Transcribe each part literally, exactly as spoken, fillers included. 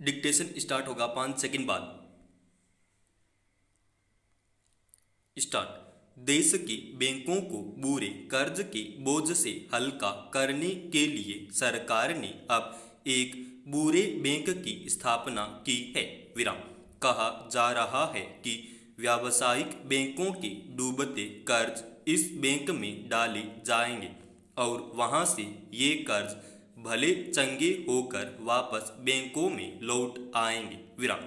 Dictation start होगा पाँच second बाद। स्टार्ट। देश के बैंकों को बुरे कर्ज के बोझ से हल्का करने के लिए सरकार ने अब एक बुरे बैंक की स्थापना की है। विराम। कहा जा रहा है कि व्यावसायिक बैंकों के डूबते कर्ज इस बैंक में डाले जाएंगे और वहां से ये कर्ज भले चंगे होकर वापस बैंकों में लौट आएंगे। विराम।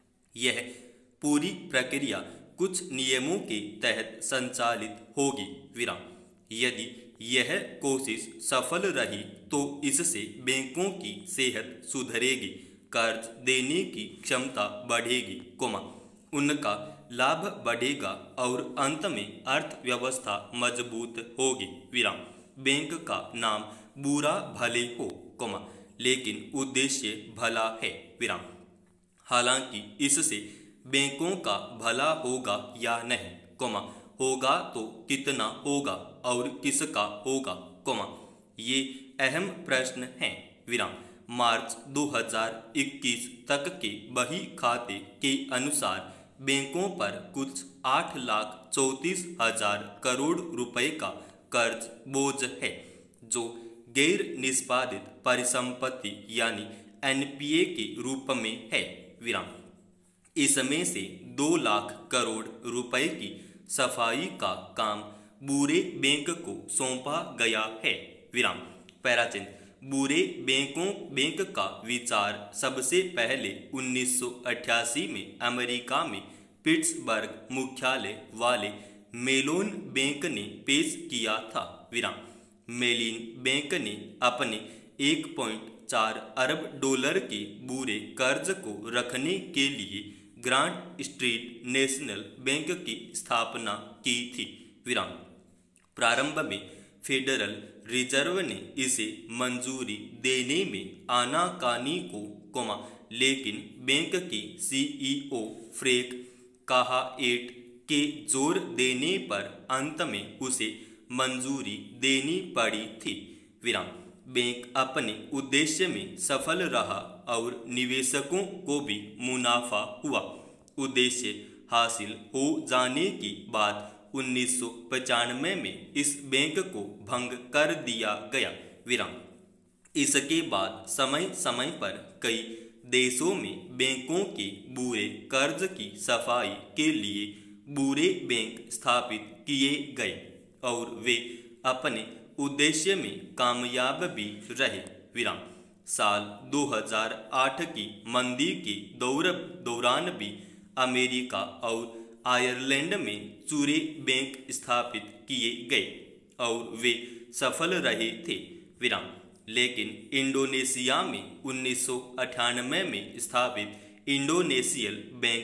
यह पूरी प्रक्रिया कुछ नियमों के तहत संचालित होगी। विराम। यदि यह कोशिश सफल रही तो इससे बैंकों की सेहत सुधरेगी, कर्ज देने की क्षमता बढ़ेगी, कोमा उनका लाभ बढ़ेगा और अंत में अर्थव्यवस्था मजबूत होगी। विराम। बैंक का नाम बुरा भले हो, कोमा लेकिन उद्देश्य भला है। विराम। हालांकि इससे बैंकों का भला होगा या नहीं, कोमा होगा तो कितना होगा और किसका होगा, कोमा ये अहम प्रश्न हैं। विराम। मार्च दो हज़ार इक्कीस तक के बही खाते के अनुसार बैंकों पर कुछ आठ लाख चौंतीस हजार करोड़ रुपए का कर्ज बोझ है, जो गैर निष्पादित परिसंपत्ति यानी एन पी ए के रूप में है। विराम। इसमें से दो लाख करोड़ रुपए की सफाई का काम बुरे बैंक को सौंपा गया है। विराम। पैराचिन्ह। बुरे बैंकों बैंक का विचार सबसे पहले उन्नीस सौ अट्ठासी में अमेरिका में पिट्सबर्ग मुख्यालय वाले मेलोन बैंक ने पेश किया था। विराम। मेलिन बैंक ने अपने एक पॉइंट चार अरब डॉलर के बुरे कर्ज को रखने के लिए ग्रांट स्ट्रीट नेशनल बैंक की स्थापना की थी। विराम। प्रारंभ में फेडरल रिजर्व ने इसे मंजूरी देने में आनाकानी को कोमा लेकिन बैंक की सी ई ओ फ्रैंक काहाएट के जोर देने पर अंत में उसे मंजूरी देनी पड़ी थी। विराम। बैंक अपने उद्देश्य में सफल रहा और निवेशकों को भी मुनाफा हुआ। उद्देश्य हासिल हो जाने के बाद उन्नीस सौ पचानवे में इस बैंक को भंग कर दिया गया। विराम। इसके बाद समय समय पर कई देशों में बैंकों के बुरे कर्ज की सफाई के लिए बुरे बैंक स्थापित किए गए और वे अपने उद्देश्य में कामयाब भी रहे। विराम। साल दो हज़ार आठ की मंदी के दौर दौरान भी अमेरिका और आयरलैंड में चूरे बैंक स्थापित किए गए और वे सफल रहे थे। विराम। लेकिन इंडोनेशिया में उन्नीस सौ अट्ठानवे में स्थापित इंडोनेशियल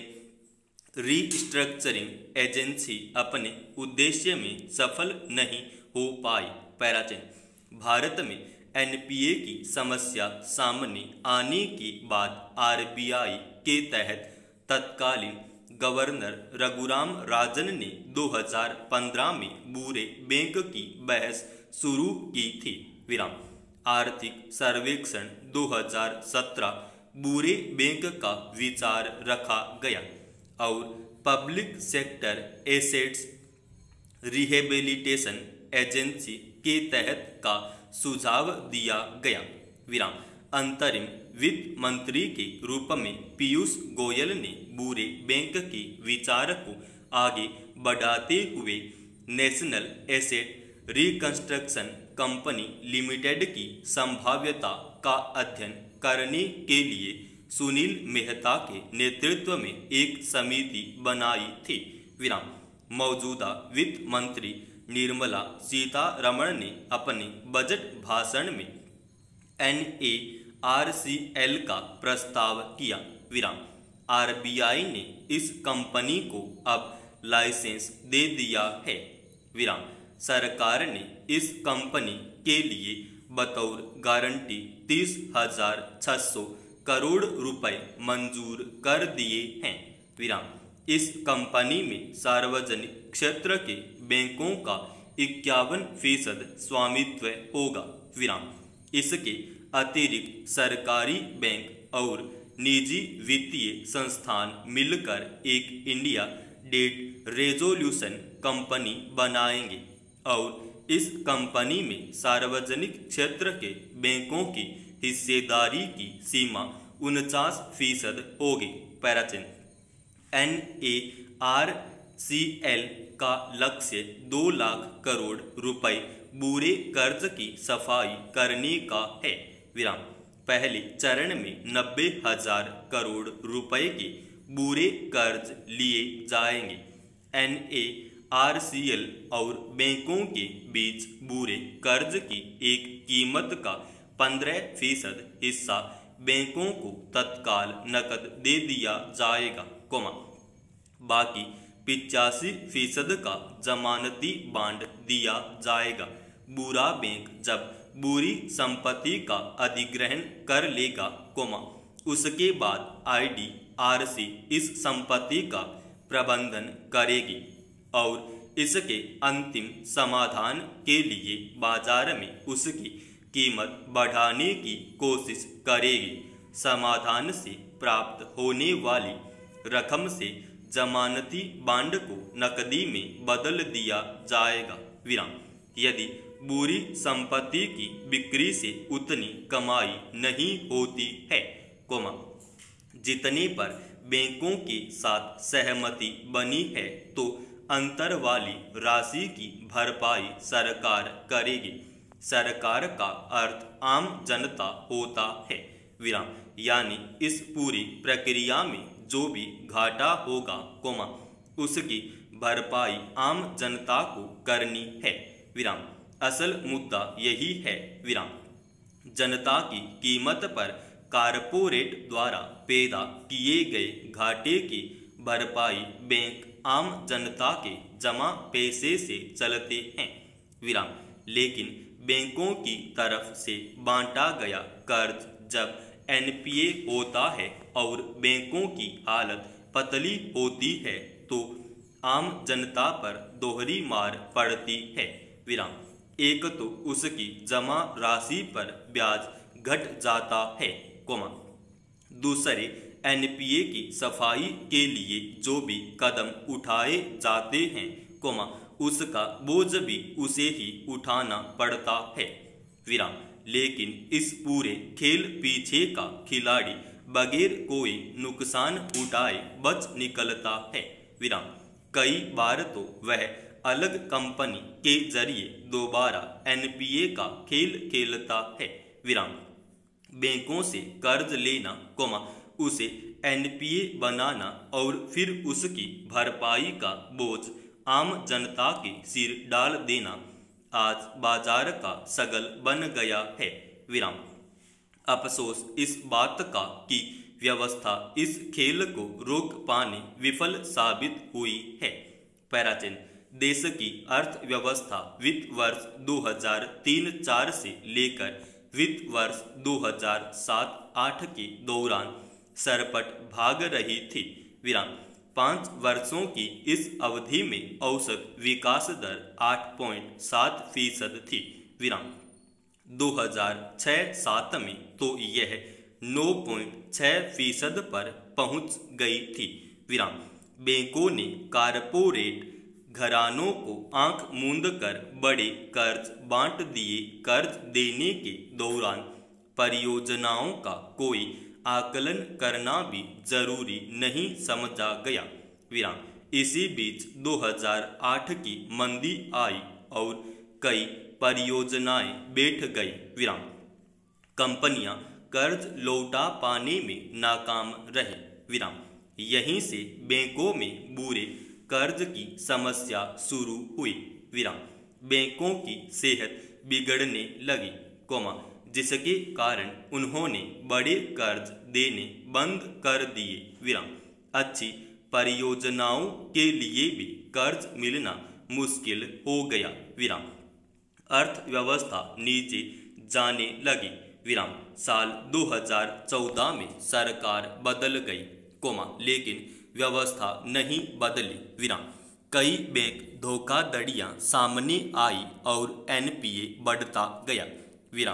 बैंक रीस्ट्रक्चरिंग एजेंसी अपने उद्देश्य में सफल नहीं हो पाई। पैराचिन्ह। भारत में एन पी ए की समस्या सामने आने के बाद आर बी आई के तहत तत्कालीन गवर्नर रघुराम राजन ने दो हज़ार पंद्रह में बुरे बैंक की बहस शुरू की थी। विराम। आर्थिक सर्वेक्षण दो हज़ार सत्रह बुरे बैंक का विचार रखा गया और public sector assets rehabilitation agency के तहत का सुझाव दिया गया। विराम। अंतरिम वित्त मंत्री के रूप में पीयूष गोयल ने बुरे बैंक के विचार को आगे बढ़ाते हुए national asset reconstruction company limited की संभाव्यता का अध्ययन करने के लिए सुनील मेहता के नेतृत्व में एक समिति बनाई थी। विराम। मौजूदा वित्त मंत्री निर्मला सीतारमण ने अपने बजट भाषण में N A R C L का प्रस्ताव किया। विराम। आर बी आई ने इस कंपनी को अब लाइसेंस दे दिया है। विराम। सरकार ने इस कंपनी के लिए बतौर गारंटी तीस हजार छह सौ करोड़ रुपए मंजूर कर दिए हैं। विराम। इस कंपनी में सार्वजनिक क्षेत्र के बैंकों का इक्यावन फीसद स्वामित्व होगा। विराम। इसके अतिरिक्त सरकारी बैंक और निजी वित्तीय संस्थान मिलकर एक इंडिया डेट रेजोल्यूशन कंपनी बनाएंगे और इस कंपनी में सार्वजनिक क्षेत्र के बैंकों की हिस्सेदारी की सीमा उनचास फीसद होगी। पैराचिन N A R C L का लक्ष्य दो लाख करोड़ रुपए बुरे कर्ज की सफाई करने का है। विराम पहले चरण में नब्बे हजार करोड़ रुपए के बुरे कर्ज लिए जाएंगे। N A R C L और बैंकों के बीच बुरे कर्ज की एक कीमत का पंद्रह फीसद हिस्सा बैंकों को तत्काल नकद दे दिया जाएगा, कोमा बाकी पिचासी फीसद का जमानती बांड दिया जाएगा। बुरा बैंक जब बुरी संपत्ति का अधिग्रहण कर लेगा, कोमा उसके बाद आई डी आर सी इस संपत्ति का प्रबंधन करेगी और इसके अंतिम समाधान के लिए बाजार में उसकी कीमत बढ़ाने की कोशिश करेगी। समाधान से प्राप्त होने वाली रकम से जमानती बांड को नकदी में बदल दिया जाएगा। विराम यदि बुरी संपत्ति की बिक्री से उतनी कमाई नहीं होती है, कोमा जितने पर बैंकों के साथ सहमति बनी है तो अंतर वाली राशि की भरपाई सरकार करेगी। सरकार का अर्थ आम जनता होता है। विराम यानी इस पूरी प्रक्रिया में जो भी घाटा होगा, कोमा उसकी भरपाई आम जनता को करनी है। विराम असल मुद्दा यही है। विराम जनता की कीमत पर कारपोरेट द्वारा पैदा किए गए घाटे की भरपाई बैंक आम जनता के जमा पैसे से चलते हैं। विराम लेकिन बैंकों की तरफ से बांटा गया कर्ज जब एन पी ए होता है और बैंकों की हालत पतली होती है तो आम जनता पर दोहरी मार पड़ती है। विराम एक तो उसकी जमा राशि पर ब्याज घट जाता है, कोमा दूसरे एन पी ए की सफाई के लिए जो भी कदम उठाए जाते हैं, कोमा उसका बोझ भी उसे ही उठाना पड़ता है। विराम लेकिन इस पूरे खेल पीछे का खिलाड़ी बगैर कोई नुकसान उठाए बच निकलता है। विराम कई बार तो वह अलग कंपनी के जरिए दोबारा एन पी ए का खेल खेलता है। विराम बैंकों से कर्ज लेना, कोमा उसे एन पी ए बनाना और फिर उसकी भरपाई का बोझ आम जनता के सिर डाल देना आज बाजार का सगल बन गया है। विराम अफसोस इस बात का कि व्यवस्था इस खेल को रोक पाने विफल साबित हुई है। पैराचिन देश की अर्थव्यवस्था वित्त वर्ष दो हज़ार तीन चार से लेकर वित्त वर्ष दो हज़ार सात आठ के दौरान सरपट भाग रही थी। विराम पाँच वर्षों की इस अवधि में औसत विकास दर आठ पॉइंट सात फीसद थी। विराम दो हज़ार छह सात में तो यह नौ पॉइंट छह फीसद पर पहुंच गई थी। विराम बैंकों ने कारपोरेट घरानों को आंख मूंद कर बड़े कर्ज बांट दिए। कर्ज देने के दौरान परियोजनाओं का कोई आकलन करना भी जरूरी नहीं समझा गया। विराम इसी बीच दो हज़ार आठ की मंदी आई और कई परियोजनाएं बैठ गई। विराम कंपनियां कर्ज लौटा पाने में नाकाम रही। विराम यहीं से बैंकों में बुरे कर्ज की समस्या शुरू हुई। विराम बैंकों की सेहत बिगड़ने लगी, कोमा जिसके कारण उन्होंने बड़े कर्ज देने बंद कर दिए। विराम अच्छी परियोजनाओं के लिए भी कर्ज मिलना मुश्किल हो गया। विराम अर्थव्यवस्था नीचे जाने लगी। विराम साल दो हज़ार चौदह में सरकार बदल गई, कोमा लेकिन व्यवस्था नहीं बदली। विराम कई बैंक धोखाधड़ियां सामने आई और एन पी ए बढ़ता गया। विराम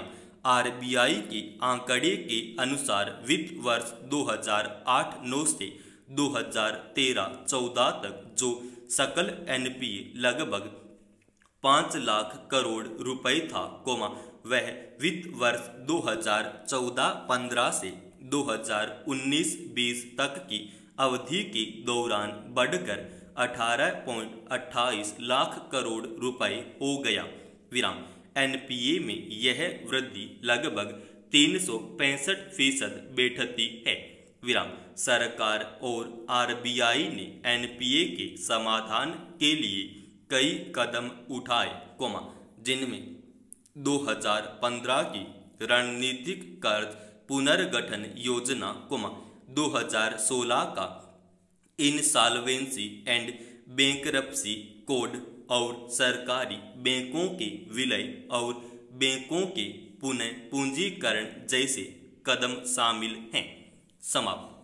आरबीआई के आंकड़े के अनुसार वित्त वर्ष दो हज़ार आठ नौ से दो हज़ार तेरह चौदह तक जो सकल एनपीए लगभग पाँच लाख करोड़ रुपए था, कोमा वह वित्त वर्ष दो हज़ार चौदह पंद्रह से दो हज़ार उन्नीस बीस तक की अवधि के दौरान बढ़कर अठारह पॉइंट अट्ठाईस लाख करोड़ रुपए हो गया। विराम एनपीए में यह वृद्धि लगभग तीन सौ पैंसठ फीसद बैठती है। विराम सरकार और आरबीआई ने एनपीए के समाधान के लिए कई कदम उठाए, कोमा जिनमें दो हज़ार पंद्रह की रणनीतिक कर्ज पुनर्गठन योजना, कोमा दो हज़ार सोलह का इंसॉल्वेंसी एंड बैंकरप्सी कोड और सरकारी बैंकों के विलय और बैंकों के पुनः पूंजीकरण जैसे कदम शामिल हैं। समाप्त।